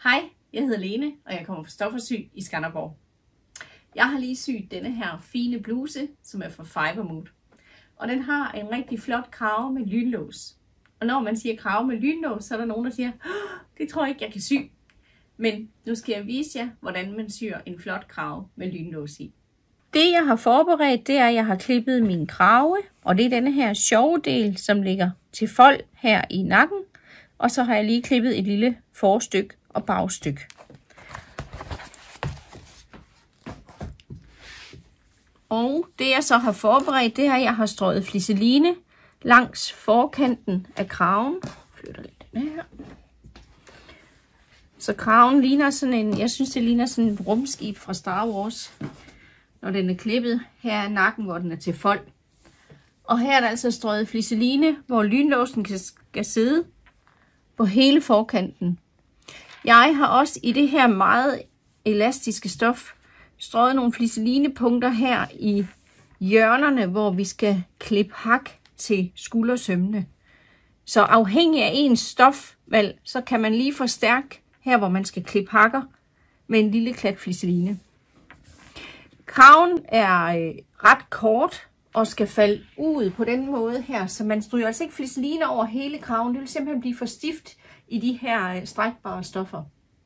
Hej, jeg hedder Lene, og jeg kommer fra Stoffersy i Skanderborg. Jeg har lige syet denne her fine bluse, som er fra Fibermood. Og den har en rigtig flot krave med lynlås. Og når man siger krave med lynlås, så er der nogen, der siger, det tror jeg ikke, jeg kan sy. Men nu skal jeg vise jer, hvordan man syr en flot krave med lynlås i. Det jeg har forberedt, det er, at jeg har klippet min krave, og det er denne her sjove del, som ligger til fold her i nakken. Og så har jeg lige klippet et lille forstykke og bagstykke. Og det jeg så har forberedt, det er, at jeg har strøget flisseline langs forkanten af kraven. Jeg flytter lidt den her. Så kraven ligner sådan en, jeg synes det ligner sådan et rumskib fra Star Wars, når den er klippet. Her er nakken, hvor den er til fold. Og her er der altså strøget flisseline, hvor lynlåsen skal sidde på hele forkanten. Jeg har også i det her meget elastiske stof strøget nogle fliselinepunkter her i hjørnerne, hvor vi skal klippe hak til skuldersømmene. Så afhængig af ens stofvalg, så kan man lige forstærke her, hvor man skal klippe hakker med en lille klat fliseline. Kraven er ret kort og skal falde ud på den måde her, så man stryger altså ikke fliseline over hele kraven. Det vil simpelthen blive for stift i de her strækbare stoffer.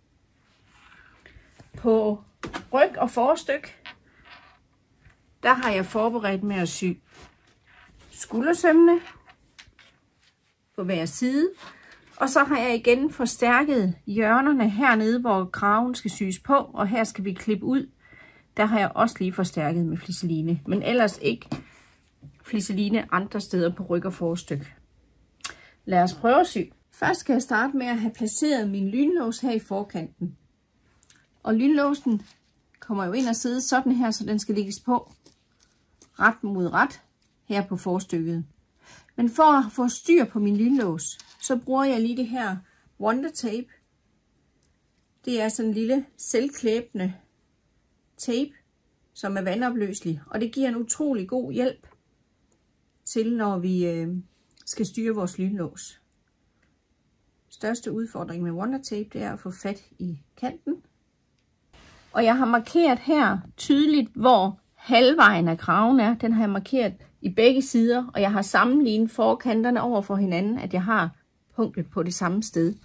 På ryg og forstykke, der har jeg forberedt med at sy skuldersømmene på hver side. Og så har jeg igen forstærket hjørnerne hernede, hvor kraven skal sys på, og her skal vi klippe ud. Der har jeg også lige forstærket med fliseline, men ellers ikke fliseline andre steder på ryg og forstykke. Lad os prøve at sy. Først skal jeg starte med at have placeret min lynlås her i forkanten. Og lynlåsen kommer jo ind og sidde sådan her, så den skal lægges på ret mod ret her på forstykket. Men for at få styr på min lynlås, så bruger jeg lige det her Wonder Tape. Det er sådan en lille selvklæbende tape, som er vandopløselig, og det giver en utrolig god hjælp til, når vi skal styre vores lynlås. Største udfordring med Wonder Tape, det er at få fat i kanten. Og jeg har markeret her tydeligt, hvor halvvejen af kraven er. Den har jeg markeret i begge sider, og jeg har sammenlignet forkanterne over for hinanden, at jeg har punktet på det samme sted.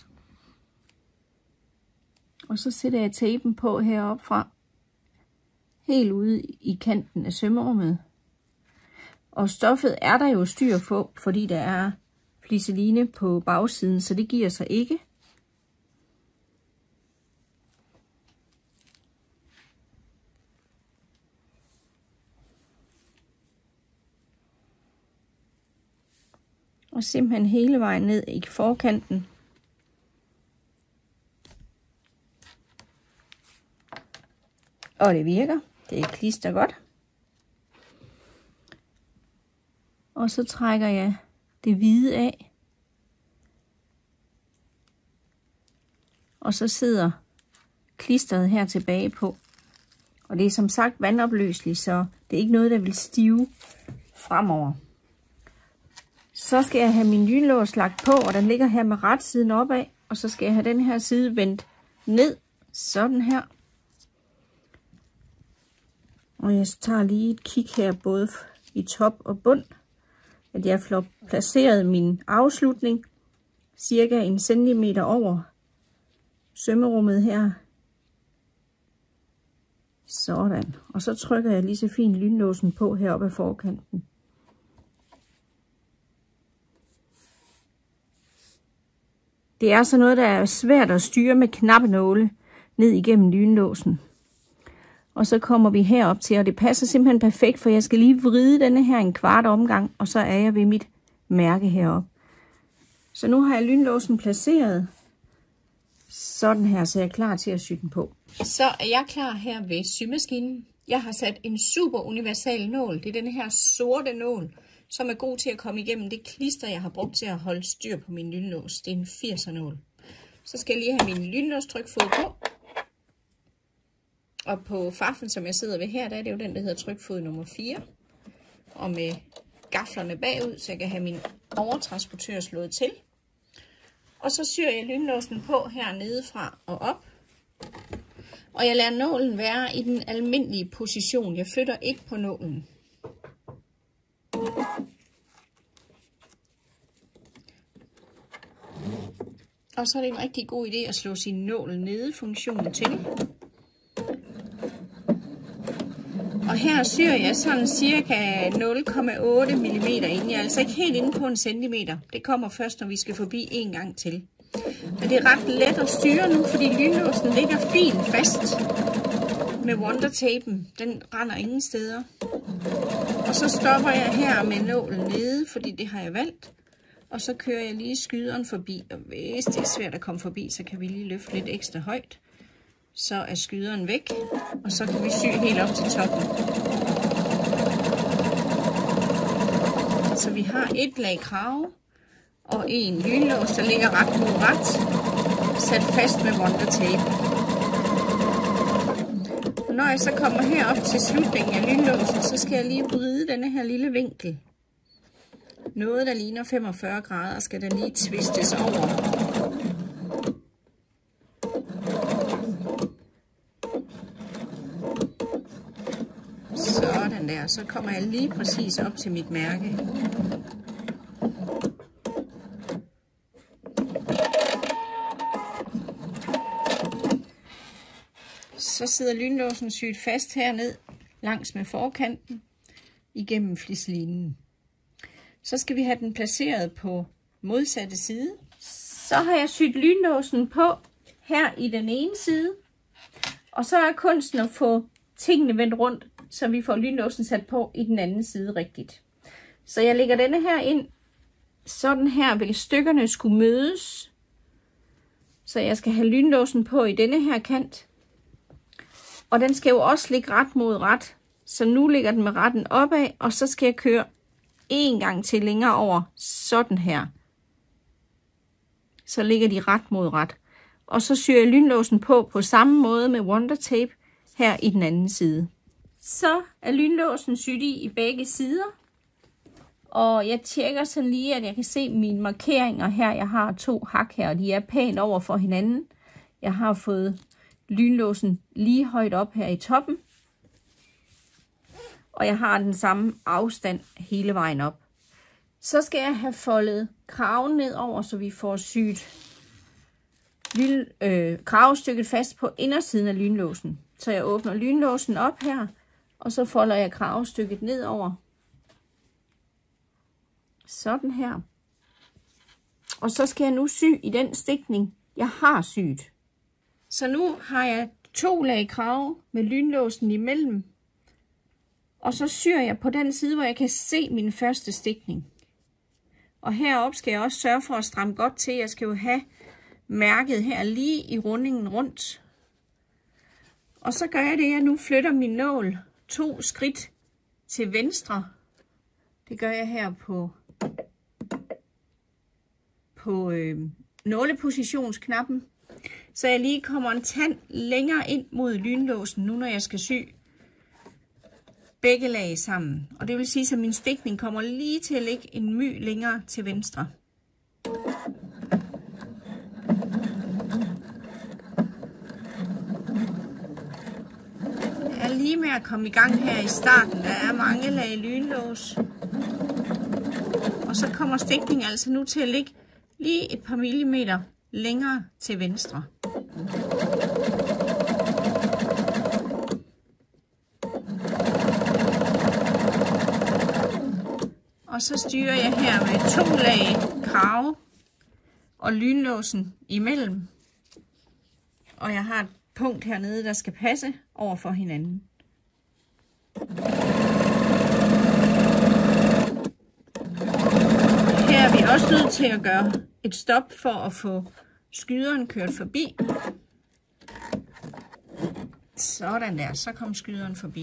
Og så sætter jeg tapen på heroppe fra, helt ude i kanten af sømmerummet. Og stoffet er der jo styr på, fordi der er fliseline på bagsiden, så det giver sig ikke. Og simpelthen hele vejen ned i forkanten. Og det virker. Det klister godt. Og så trækker jeg det hvide af. Og så sidder klisteret her tilbage på. Og det er som sagt vandopløseligt, så det er ikke noget, der vil stive fremover. Så skal jeg have min lynlås lagt på, og den ligger her med retsiden opad. Og så skal jeg have den her side vendt ned, sådan her. Og jeg tager lige et kig her, både i top og bund, at jeg får placeret min afslutning cirka 1 centimeter over sømmerummet her. Sådan. Og så trykker jeg lige så fint lynlåsen på heroppe af forkanten. Det er så noget, der er svært at styre med knappenåle ned igennem lynlåsen. Og så kommer vi herop til, og det passer simpelthen perfekt, for jeg skal lige vride denne her en kvart omgang, og så er jeg ved mit mærke heroppe. Så nu har jeg lynlåsen placeret sådan her, så jeg er klar til at sy den på. Så er jeg klar her ved symaskinen. Jeg har sat en super universal nål. Det er denne her sorte nål, som er god til at komme igennem det klister, jeg har brugt til at holde styr på min lynlås. Det er en 80'er nål. Så skal jeg lige have min lynlåstrykfod på. Og på farfen, som jeg sidder ved her, der er det jo den, der hedder trykfod nummer 4. Og med gaflerne bagud, så jeg kan have min overtransportør slået til. Og så syr jeg lynlåsen på hernede fra og op. Og jeg lader nålen være i den almindelige position. Jeg flytter ikke på nålen. Og så er det en rigtig god idé at slå sin nål nede funktion til. Og her syr jeg sådan cirka 0,8 mm ind. Jeg er altså ikke helt inde på 1 cm. Det kommer først, når vi skal forbi en gang til. Men det er ret let at styre nu, fordi lynlåsen ligger fint fast med wondertapen. Den render ingen steder. Og så stopper jeg her med nålen nede, fordi det har jeg valgt. Og så kører jeg lige skyderen forbi. Og hvis det er svært at komme forbi, så kan vi lige løfte lidt ekstra højt. Så er skyderen væk, og så kan vi sy helt op til toppen. Så vi har et lag krave og en lynlås, der ligger ret mod ret, sat fast med wondertape. Og når jeg så kommer herop til slutningen af lynlåsen, så skal jeg lige vride denne her lille vinkel. Noget, der ligner 45 grader, skal der lige twistes over. Sådan der, så kommer jeg lige præcis op til mit mærke. Så sidder lynlåsen syet fast herned langs med forkanten igennem flislinen. Så skal vi have den placeret på modsatte side. Så har jeg syet lynlåsen på her i den ene side. Og så er kunsten at få tingene vendt rundt, så vi får lynlåsen sat på i den anden side rigtigt. Så jeg lægger denne her ind. Sådan her vil stykkerne skulle mødes. Så jeg skal have lynlåsen på i denne her kant. Og den skal jo også ligge ret mod ret. Så nu ligger den med retten opad, og så skal jeg køre en gang til længere over. Sådan her. Så ligger de ret mod ret. Og så syr jeg lynlåsen på samme måde med wondertape her i den anden side. Så er lynlåsen syet i begge sider. Og jeg tjekker sådan lige, at jeg kan se mine markeringer her. Jeg har 2 hak her, og de er pænt over for hinanden. Jeg har fået lynlåsen lige højt op her i toppen. Og jeg har den samme afstand hele vejen op. Så skal jeg have foldet kraven ned over, så vi får syet kravestykket fast på indersiden af lynlåsen. Så jeg åbner lynlåsen op her, og så folder jeg kravestykket ned over. Sådan her. Og så skal jeg nu sy i den stikning, jeg har syet. Så nu har jeg 2 lag krave med lynlåsen imellem. Og så syr jeg på den side, hvor jeg kan se min første stikning. Og heroppe skal jeg også sørge for at stramme godt til. Jeg skal jo have mærket her lige i rundingen rundt. Og så gør jeg det, at jeg nu flytter min nål 2 skridt til venstre. Det gør jeg her på nålepositionsknappen. Så jeg lige kommer en tand længere ind mod lynlåsen, nu når jeg skal sy begge lag sammen. Og det vil sige, at min stikning kommer lige til at ligge en my længere til venstre. Jeg er lige med at komme i gang her i starten. Der er mange lag lynlås. Og så kommer stikningen altså nu til at ligge lige et par millimeter længere til venstre. Og så styrer jeg her med 2 lag krave og lynlåsen imellem. Og jeg har et punkt hernede, der skal passe over for hinanden. Her er vi også nødt til at gøre et stop for at få skyderen kørt forbi. Sådan der, så kom skyderen forbi.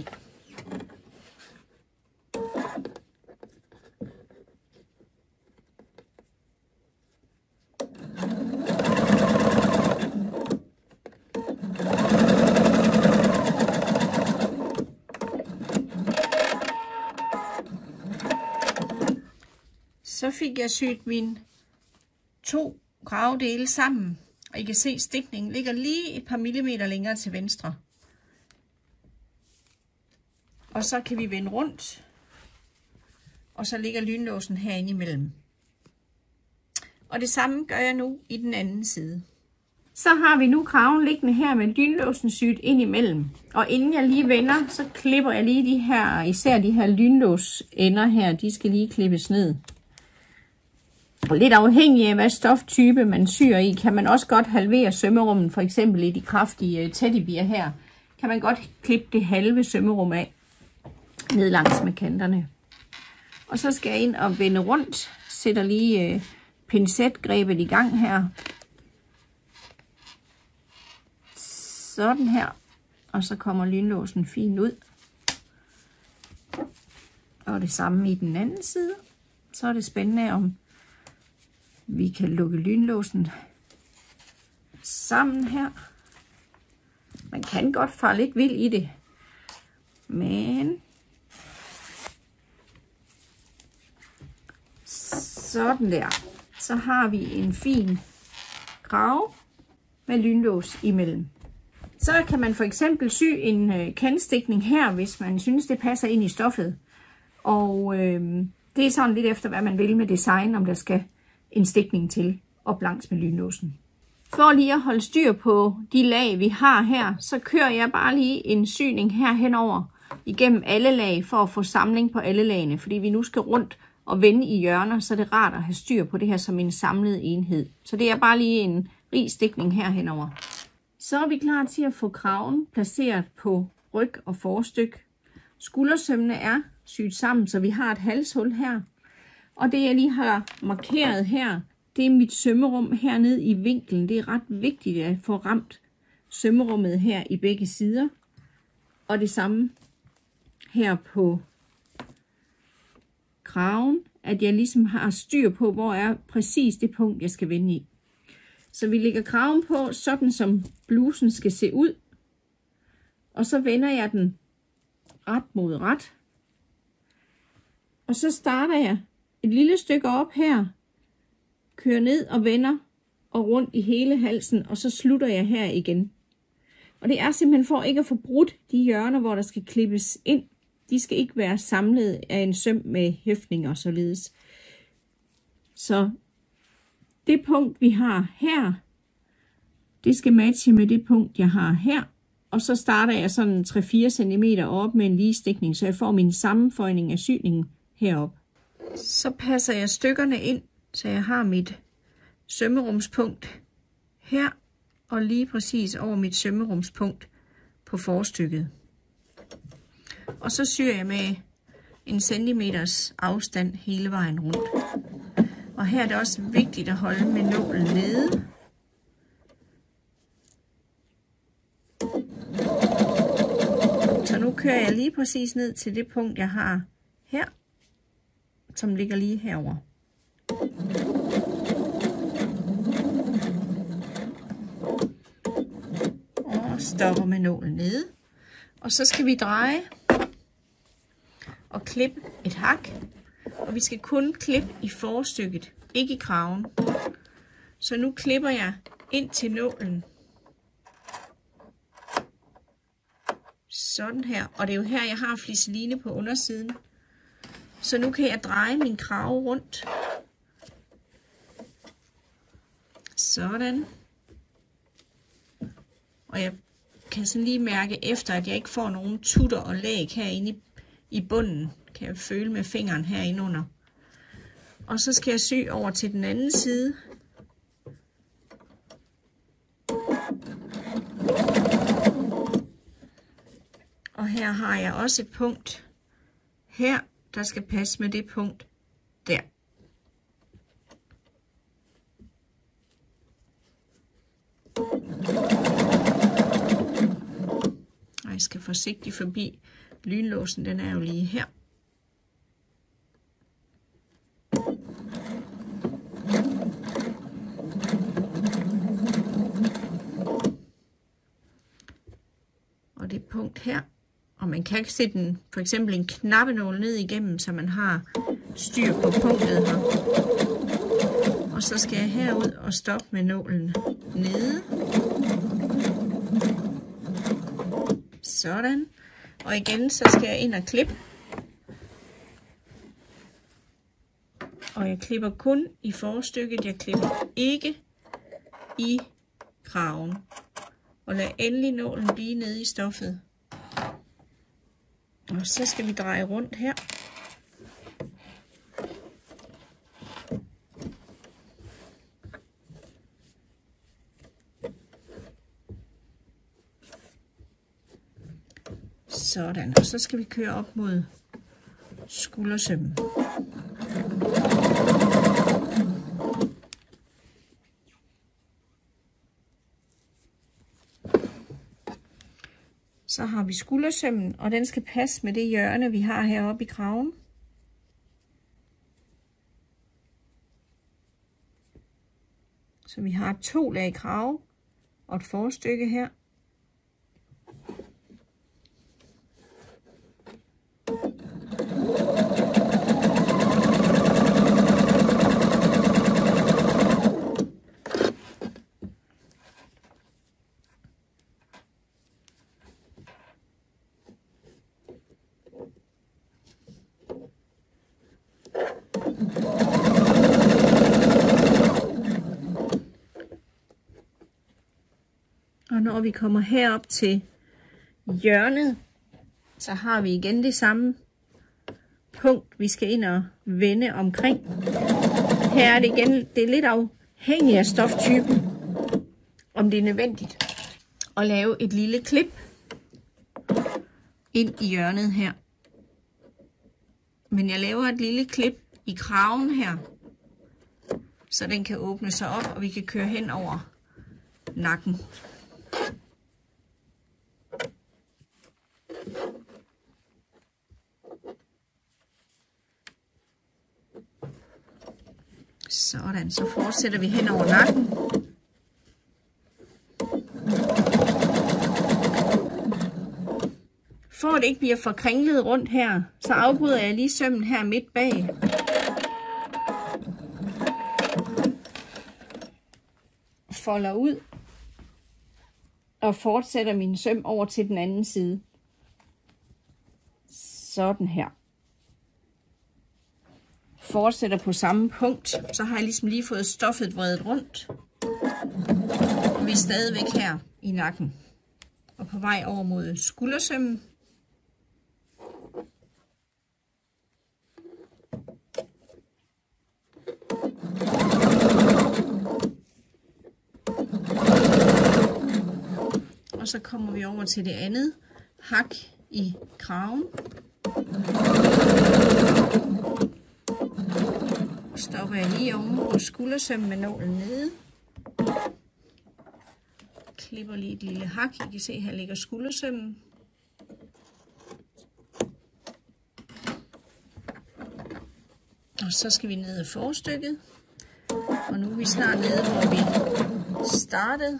Så fik jeg syet mine 2 kravedele sammen, og I kan se, at stikningen ligger lige et par millimeter længere til venstre. Og så kan vi vende rundt, og så ligger lynlåsen herinde imellem. Og det samme gør jeg nu i den anden side. Så har vi nu kraven liggende her med lynlåsen syet ind imellem. Og inden jeg lige vender, så klipper jeg lige de her, især de her lynlåsender her, de skal lige klippes ned. Og lidt afhængig af hvad stoftype man syr i, kan man også godt halvere sømmerummet. For eksempel i de kraftige teddybier her, kan man godt klippe det halve sømmerum af, ned langs med kanterne. Og så skal jeg ind og vende rundt, sætter lige pincetgrebet i gang her. Sådan her. Og så kommer lynlåsen fint ud. Og det samme i den anden side. Så er det spændende, om vi kan lukke lynlåsen sammen her. Man kan godt fare lidt vild i det. Men sådan der. Så har vi en fin krave med lynlås imellem. Så kan man for eksempel sy en kantstikning her, hvis man synes, det passer ind i stoffet. Og det er sådan lidt efter, hvad man vil med design, om der skal en stikning til op langs med lynlåsen. For lige at holde styr på de lag, vi har her, så kører jeg bare lige en syning her henover igennem alle lag, for at få samling på alle lagene. Fordi vi nu skal rundt og vende i hjørner, så er det rart at have styr på det her som en samlet enhed. Så det er bare lige en rig stikning her henover. Så er vi klar til at få kraven placeret på ryg og forstyk. Skuldersømmene er syet sammen, så vi har et halshul her. Og det jeg lige har markeret her, det er mit sømmerum hernede i vinklen. Det er ret vigtigt at få ramt sømmerummet her i begge sider. Og det samme her på kraven, at jeg ligesom har styr på, hvor er præcis det punkt, jeg skal vende i. Så vi lægger kraven på, sådan som blusen skal se ud. Og så vender jeg den ret mod ret. Og så starter jeg et lille stykke op her, kører ned og vender og rundt i hele halsen, og så slutter jeg her igen. Og det er simpelthen for ikke at få brudt de hjørner, hvor der skal klippes ind. De skal ikke være samlet af en søm med hæftninger og således. Så det punkt, vi har her, det skal matche med det punkt, jeg har her. Og så starter jeg sådan 3-4 cm op med en lige stikning, så jeg får min sammenføjning af syningen heroppe. Så passer jeg stykkerne ind, så jeg har mit sømmerumspunkt her, og lige præcis over mit sømmerumspunkt på forstykket. Og så syr jeg med 1 centimeters afstand hele vejen rundt. Og her er det også vigtigt at holde med nålen nede. Så nu kører jeg lige præcis ned til det punkt, jeg har her, som ligger lige herover. Og stopper med nålen nede. Og så skal vi dreje og klippe et hak. Og vi skal kun klippe i forstykket, ikke i kraven. Så nu klipper jeg ind til nålen. Sådan her. Og det er jo her, jeg har flisseline på undersiden. Så nu kan jeg dreje min krave rundt. Sådan. Og jeg kan sådan lige mærke efter, at jeg ikke får nogen tutter og læg herinde i bunden. Kan jeg føle med fingeren herinde under. Og så skal jeg sy over til den anden side. Og her har jeg også et punkt her, der skal passe med det punkt der. Og jeg skal forsigtigt forbi lynlåsen, den er jo lige her. Og det punkt her. Og man kan sætte for eksempel en knappenål ned igennem, så man har styr på punktet her. Og så skal jeg herud og stoppe med nålen nede. Sådan. Og igen så skal jeg ind og klippe. Og jeg klipper kun i forstykket, jeg klipper ikke i kraven. Og lad endelig nålen blive nede i stoffet. Og så skal vi dreje rundt her. Sådan, og så skal vi køre op mod skuldersømmen. Så har vi skuldersømmen, og den skal passe med det hjørne, vi har heroppe i kraven. Så vi har 2 lag krave og et forstykke her. Og når vi kommer herop til hjørnet, så har vi igen det samme punkt, vi skal ind og vende omkring. Her er det igen, det er lidt afhængigt af stoftypen, om det er nødvendigt at lave et lille klip ind i hjørnet her. Men jeg laver et lille klip i kraven her, så den kan åbne sig op, og vi kan køre hen over nakken. Sådan, så fortsætter vi hen over nakken. For at det ikke bliver for kringlet rundt her, så afbryder jeg lige sømmen her midt bag. Folder ud og fortsætter min søm over til den anden side. Sådan her. Fortsætter på samme punkt, så har jeg ligesom lige fået stoffet vredet rundt. Vi er stadigvæk her i nakken og på vej over mod skuldersømmen. Og så kommer vi over til det andet hak i kraven. Stopper jeg lige oven på skuldersømmen med nålen nede. Klipper lige et lille hak. I kan se, her ligger skuldersømmen. Og så skal vi ned i forstykket. Og nu er vi snart nede, hvor vi startede.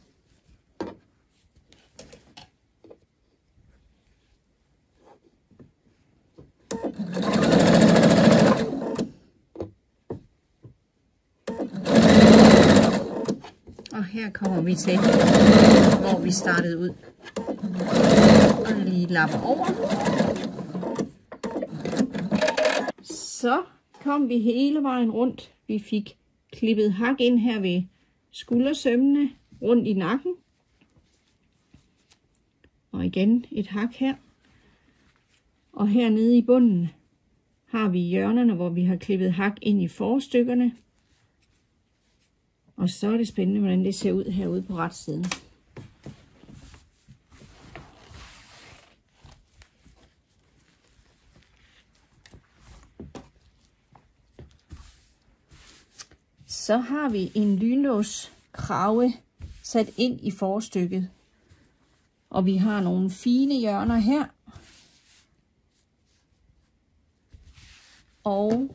Og her kommer vi til, hvor vi startede ud. Og lige lapper over. Så kom vi hele vejen rundt. Vi fik klippet hak ind her ved skuldersømmene rundt i nakken. Og igen et hak her. Og hernede i bunden har vi hjørnerne, hvor vi har klippet hak ind i forstykkerne. Og så er det spændende, hvordan det ser ud herude på retsiden. Så har vi en lynlås krave sat ind i forstykket. Og vi har nogle fine hjørner her. Og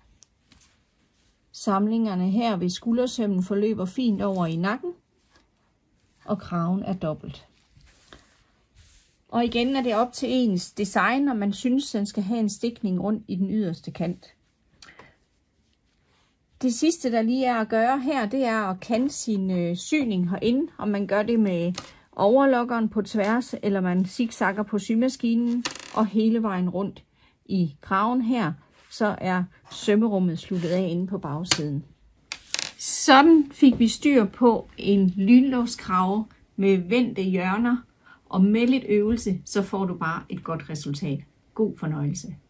samlingerne her ved skuldersømmen forløber fint over i nakken. Og kraven er dobbelt. Og igen er det op til ens design, og man synes, den skal have en stikning rundt i den yderste kant. Det sidste, der lige er at gøre her, det er at kante sin syning herinde. Om man gør det med overlokkeren på tværs, eller man zigzagger på symaskinen og hele vejen rundt i kraven her, så er sømmerummet sluttet af inde på bagsiden. Sådan fik vi styr på en lynlåskrave med vendte hjørner, og med lidt øvelse, så får du bare et godt resultat. God fornøjelse.